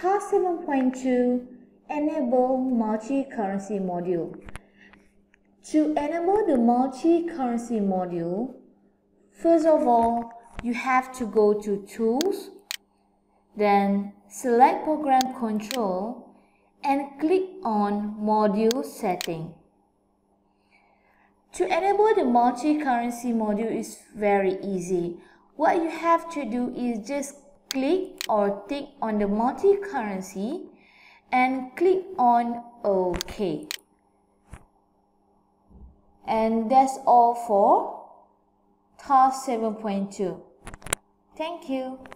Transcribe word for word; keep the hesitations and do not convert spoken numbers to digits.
Task seven point two, Enable Multi-Currency Module. To enable the multi-currency module, first of all, you have to go to Tools, then select Program Control and click on Module Setting. To enable the multi-currency module is very easy. What you have to do is just click or tick on the multi-currency and click on OK. And that's all for task seven point two. Thank you.